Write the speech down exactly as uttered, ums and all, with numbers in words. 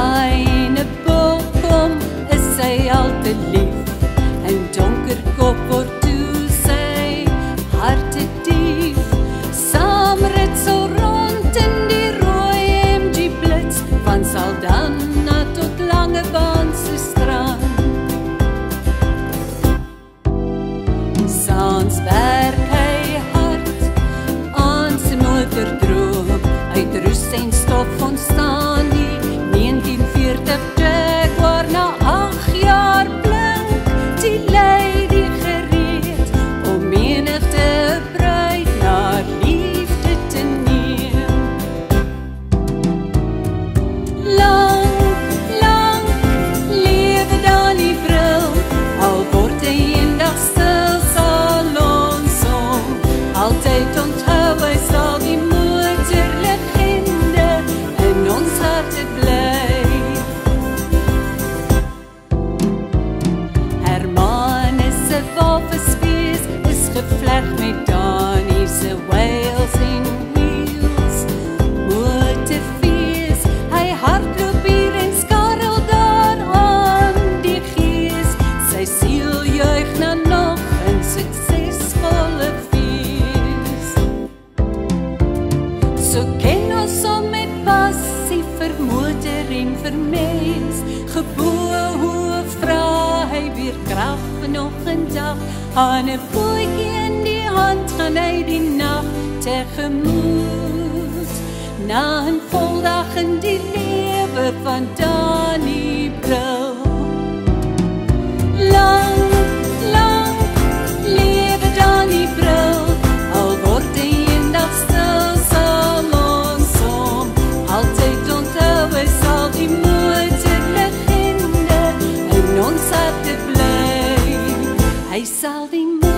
Kleine boom is sy al te lief, en donker kop word toe sy harte dief. Saam rit so rond in die rooi M G blits, van Saldanha tot Langebaan se strand. Saans werk hy hard aan sy motordroom, uit roes en stof ontstaan die negentien veertig Jaguar. Na agt jaar blink die lady gereed om menigte bruid na liefde te neem. Lang, lang lewe Dani Brill, al word hy eendag stil, sal ons hom altyd onthou. Hy sal die motorlegende in ons harte bly. Hermanus se walvisfees is gevleg met Dani se whales en wheels. Motorfees, hy hardloop hier en skarrel daar aan die gees. Sy siel juig na nog 'n suksesvolle fees. So ken ons om met passie vir motor en vir mens. Geboe hoe vra hy weer krag vir nog 'n dag. Aan 'n voetjie in die hand gaan hy die nag tegemoet. Na 'n vol dag in die lewe van Dani Brill. Lang, lang lewe Dani Brill, al word hy eendag stil, sal ons hom altyd onthou. Hy sal die motorlegende in ons harte bly. Hy sal die